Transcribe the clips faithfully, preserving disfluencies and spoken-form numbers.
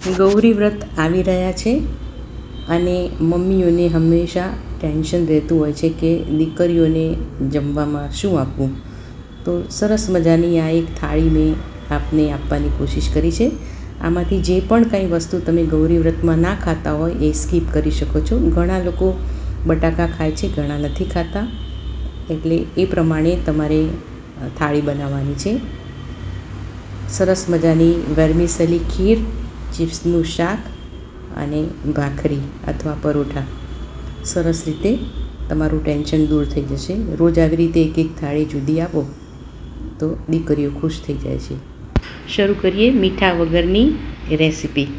ગૌરી વ્રત આવી રહ્યા છે અને મમ્મીઓને હંમેશા ટેન્શન રહેતું હોય છે કે દીકરીઓને જમવામાં શું આપવું. તો સરસ મજાની આ એક થાળી મેં આપને આપવાની કોશિશ કરી છે. આમાંથી જે પણ કંઈ વસ્તુ તમે ગૌરી વ્રતમાં ના ખાતા હોય એ સ્કીપ કરી શકો છો. ઘણા લોકો બટાકા ખાય છે, ઘણા નથી ખાતા, એટલે એ પ્રમાણે તમારે થાળી બનાવવાની છે. સરસ મજાની વેર્મિસેલી ખીર, ચિપ્સનું શાક અને ભાખરી અથવા પરોઠા. સરસ રીતે તમારું ટેન્શન દૂર થઈ જશે. રોજ આવી રીતે એક એક થાળી જુદી આપો તો દીકરીઓ ખુશ થઈ જાય છે. શરૂ કરીએ મીઠા વગરની રેસીપી.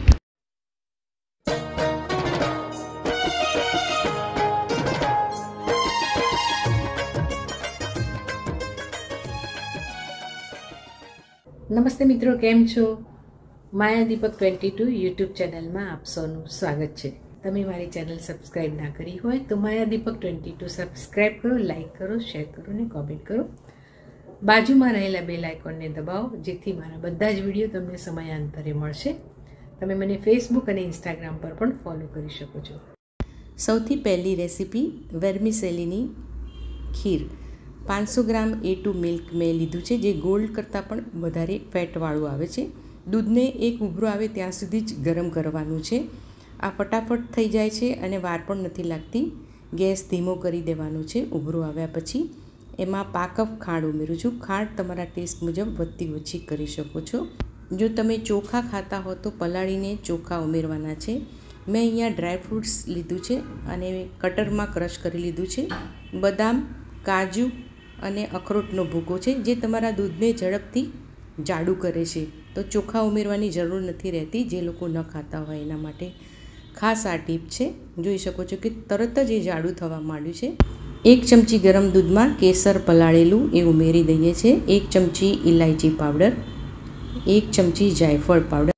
નમસ્તે મિત્રો, કેમ છો? Maya Deepak twenty two YouTube ચેનલમાં આપ સૌનું સ્વાગત છે. તમે મારી ચેનલ સબસ્ક્રાઈબ ના કરી હોય તો Maya Deepak twenty two subscribe કરો, લાઇક કરો, શેર કરો અને કોમેન્ટ કરો. બાજુમાં રહેલા બેલ આઇકોનને દબાવો જેથી મારા બધા જ વિડીયો તમને સમયાંતરે મળશે. તમે મને ફેસબુક અને ઇન્સ્ટાગ્રામ પર પણ ફોલો કરી શકો છો. સૌથી પહેલી રેસીપી વેર્મિસેલીની ખીર. પાંચસો ગ્રામ એ ટુ મિલ્ક મેં લીધું છે, જે ગોલ્ડ કરતાં પણ વધારે ફેટવાળું આવે છે. દૂધને એક ઉભરો આવે ત્યાં સુધી જ ગરમ કરવાનું છે. આ ફટાફટ થઈ જાય છે અને વાર પણ નથી લાગતી. ગેસ ધીમો કરી દેવાનો છે. ઉભરો આવ્યા પછી એમાં પાકપ ખાંડ ઉમેરું છું. ખાંડ તમારા ટેસ્ટ મુજબ વધતી ઓછી કરી શકો છો. જો તમે ચોખા ખાતા હો તો પલાળીને ચોખા ઉમેરવાના છે. મેં અહીંયા ડ્રાયફ્રૂટ્સ લીધું છે અને કટરમાં ક્રશ કરી લીધું છે. બદામ, કાજુ અને અખરોટનો ભૂકો છે, જે તમારા દૂધને ઝડપથી જાડું કરે છે. તો ચોખા ઉમેરવાની જરૂર નથી રહેતી જે લોકો ન ખાતા હોય એના માટે ખાસ આ ટીપ છે. જોઈ શકો છો કે તરત જ એ જાડું થવા માંડ્યું છે. એક ચમચી ગરમ દૂધમાં કેસર પલાળેલું એ ઉમેરી દઈએ છીએ. એક ચમચી ઇલાયચી પાવડર, એક ચમચી જાયફળ પાવડર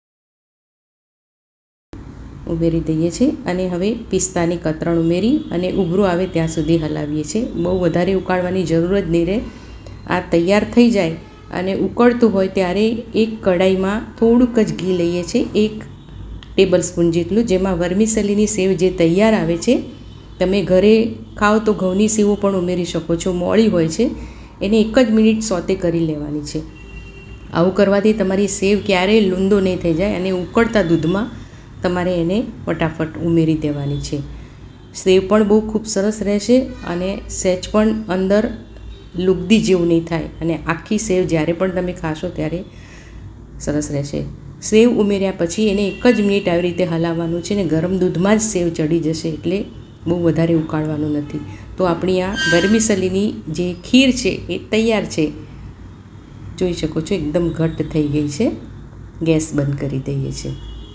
ઉમેરી દઈએ છીએ અને હવે પિસ્તાની કતરણ ઉમેરી અને ઉભરો આવે ત્યાં સુધી હલાવીએ છીએ. બહુ વધારે ઉકાળવાની જરૂર જ નહીં રહે. આ તૈયાર થઈ જાય અને ઉકળતું હોય ત્યારે એક કઢાઈમાં થોડુંક જ ઘી લઈએ છીએ, એક ટેબલ સ્પૂન જેટલું, જેમાં વર્મિસેલીની સેવ જે તૈયાર આવે છે, તમે ઘરે ખાઓ તો ઘઉંની સેવો પણ ઉમેરી શકો છો, મોળી હોય છે, એને એક જ મિનિટ સોતે કરી લેવાની છે. આવું કરવાથી તમારી સેવ ક્યારેય લૂંદો નહીં થઈ જાય અને ઉકળતા દૂધમાં તમારે એને ફટાફટ ઉમેરી દેવાની છે. સેવ પણ બહુ ખૂબ સરસ રહેશે અને સહેજ પણ અંદર લુગદી જેવું નહીં થાય અને આખી સેવ જ્યારે પણ તમે ખાશો ત્યારે સરસ રહેશે. સેવ ઉમેર્યા પછી એને એક જ મિનિટ આવી રીતે હલાવવાનું છે ને ગરમ દૂધમાં જ સેવ ચડી જશે, એટલે બહુ વધારે ઉકાળવાનું નથી. તો આપણી આ વેર્મિસેલીની જે ખીર છે એ તૈયાર છે. જોઈ શકો છો એકદમ ઘટ્ટ થઈ ગઈ છે. ગેસ બંધ કરી દઈએ છીએ.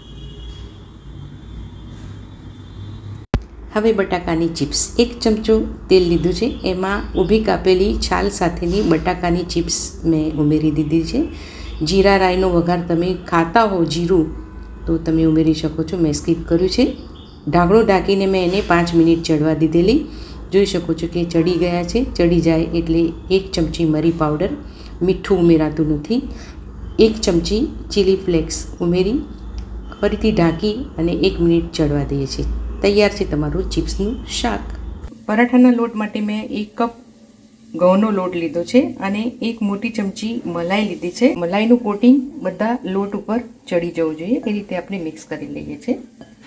હવે બટાકાની ચિપ્સ. એક ચમચો તેલ લીધું છે, એમાં ઊભી કાપેલી છાલ સાથેની બટાકાની ચિપ્સ મેં ઉમેરી દીધી છે. જીરા રાઈનો વઘાર તમે ખાતા હો જીરું તો તમે ઉમેરી શકો છો, મેં સ્કીપ કર્યું છે. ઢાંકણું ઢાંકીને મેં એને પાંચ મિનિટ ચડવા દીધેલી. જોઈ શકો છો કે ચડી ગયા છે. ચડી જાય એટલે એક ચમચી મરી પાવડર, મીઠું ઉમેરાતું નથી, એક ચમચી ચીલી ફ્લેક્સ ઉમેરી ફરીથી ઢાંકી અને એક મિનિટ ચડવા દઈએ છીએ. તૈયાર છે તમારું ચિપ્સનું શાક. પરાઠાના લોટ માટે મેં એક કપ ઘઉંનો લોટ લીધો છે અને એક મોટી ચમચી મલાઈ લીધી છે. મલાઈનું કોટિંગ બધા લોટ ઉપર ચડી જવું જોઈએ, એ રીતે આપણે મિક્સ કરી લઈએ છીએ.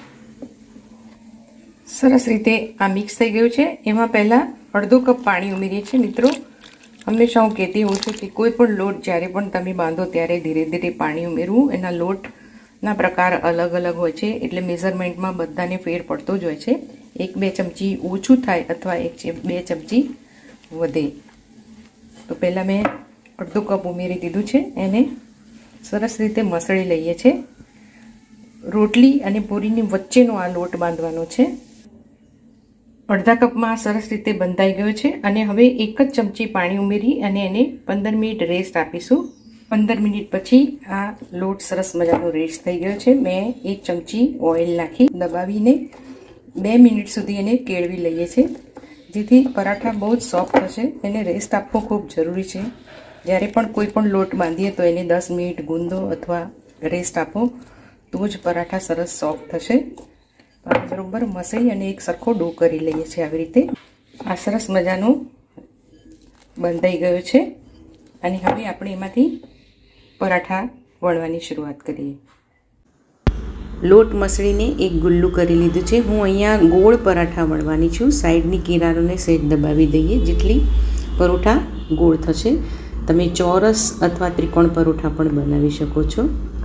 સરસ રીતે આ મિક્સ થઈ ગયું છે. એમાં પહેલાં અડધો કપ પાણી ઉમેરીએ છીએ. મિત્રો, હંમેશા હું કહેતી હોઉં છું કે કોઈ પણ લોટ જ્યારે પણ તમે બાંધો ત્યારે ધીરે ધીરે પાણી ઉમેરવું. એના લોટના પ્રકાર અલગ અલગ હોય છે, એટલે મેઝરમેન્ટમાં બધાને ફેર પડતો જ હોય છે. એક બે ચમચી ઓછું થાય અથવા એક બે ચમચી વધે. તો પહેલાં મેં અડધો કપ ઉમેરી દીધું છે. એને સરસ રીતે મસળી લઈએ છીએ. રોટલી અને પૂરીની વચ્ચેનો આ લોટ બાંધવાનો છે. અડધા કપમાં સરસ રીતે બંધાઈ ગયો છે અને હવે એક જ ચમચી પાણી ઉમેરી અને એને પંદર મિનિટ રેસ્ટ આપીશું. પંદર મિનિટ પછી આ લોટ સરસ મજાનો રેસ્ટ થઈ ગયો છે. મેં એક ચમચી ઓઇલ નાખી દબાવીને બે મિનિટ સુધી એને કેળવી લઈએ છીએ, જેથી પરાઠા બહુ જ સોફ્ટ થશે. એને રેસ્ટ આપવો ખૂબ જરૂરી છે. જ્યારે પણ કોઈ પણ લોટ બાંધીએ તો એને દસ મિનિટ ગુંદો અથવા રેસ્ટ આપો તો જ પરાઠા સરસ સોફ્ટ થશે. તો આપણે બરોબર મસળી અને એક સરખો ડો કરી લઈએ છીએ. આવી રીતે આ સરસ મજાનો બંધાઈ ગયો છે અને હવે આપણે એમાંથી પરાઠા વણવાની શરૂઆત કરીએ. લોટ મસળીને એક ગુલ્લું કરી લીધું છે. હું અહીંયા ગોળ પરાઠા વણવાની છું. સાઈડની કિનારોને સહેજ દબાવી દઈએ જેટલી પરોઠા ગોળ થશે. તમે ચોરસ અથવા ત્રિકોણ પરોઠા પણ બનાવી શકો છો.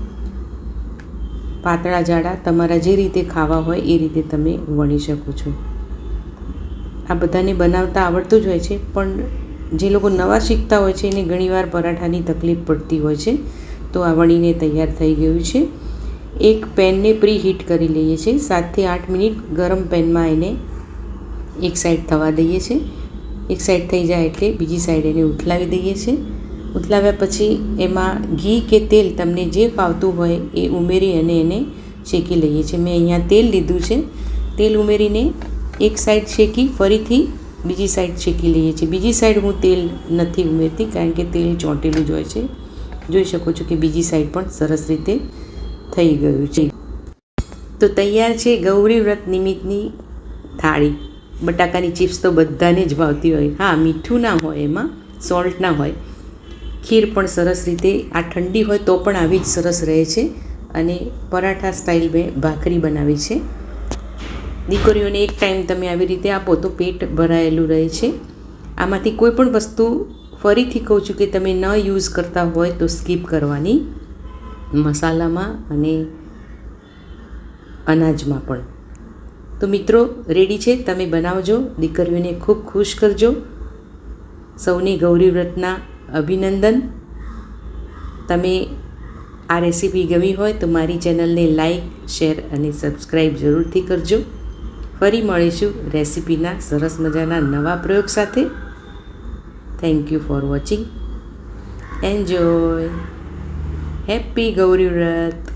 પાતળા જાડા તમારા જે રીતે ખાવા હોય એ રીતે તમે વણી શકો છો. આ બધાને બનાવતા આવડતું જ હોય છે, પણ જે લોકો નવા શીખતા હોય છે એને ઘણીવાર પરાઠાની તકલીફ પડતી હોય છે. તો આ વણીને તૈયાર થઈ ગયું છે. એક પેનને પ્રી હીટ કરી લઈએ છીએ. સાતથી આઠ મિનિટ ગરમ પેનમાં એને એક સાઈડ થવા દઈએ છીએ. એક સાઈડ થઈ જાય એટલે બીજી સાઈડ એને ઉથલાવી દઈએ છીએ. ઉથલાવ્યા પછી એમાં ઘી કે તેલ તમને જે ફાવતું હોય એ ઉમેરી અને એને શેકી લઈએ છીએ. મેં અહીંયા તેલ લીધું છે. તેલ ઉમેરીને એક સાઈડ શેકી ફરીથી બીજી સાઈડ શેકી લઈએ છીએ. બીજી સાઈડ હું તેલ નથી ઉમેરતી કારણ કે તેલ ચોંટેલું જ હોય છે. જોઈ શકો છો કે બીજી સાઈડ પણ સરસ રીતે થઈ ગયું છે. તો તૈયાર છે ગૌરી વ્રત નિમિત્તની થાળી. બટાકાની ચિપ્સ તો બધાને જ ભાવતી હોય. હા, મીઠું ના હોય, એમાં સોલ્ટ ના હોય. ખીર પણ સરસ રીતે આ ઠંડી હોય તો પણ આવી જ સરસ રહે છે. અને પરાઠા સ્ટાઇલ મેં ભાખરી બનાવી છે. દીકરીઓને એક ટાઈમ તમે આવી રીતે આપો તો પેટ ભરાયેલું રહે છે. આમાંથી કોઈ પણ વસ્તુ ફરીથી કહું છું કે તમે ન યુઝ કરતા હોય તો સ્કીપ કરવાની, મસાલામાં અને અનાજમાં પણ. તો મિત્રો રેડી છે, તમે બનાવજો, દીકરીઓને ખૂબ ખુશ કરજો. સૌને ગૌરી વ્રતના અભિનંદન. તમે આ રેસીપી ગમી હોય તો મારી ચેનલને લાઈક, શેર અને સબસ્ક્રાઈબ જરૂરથી કરજો. ફરી મળીશું રેસીપીના સરસ મજાના નવા પ્રયોગ સાથે. Thank you for watching. Enjoy. Happy Gauri વ્રત.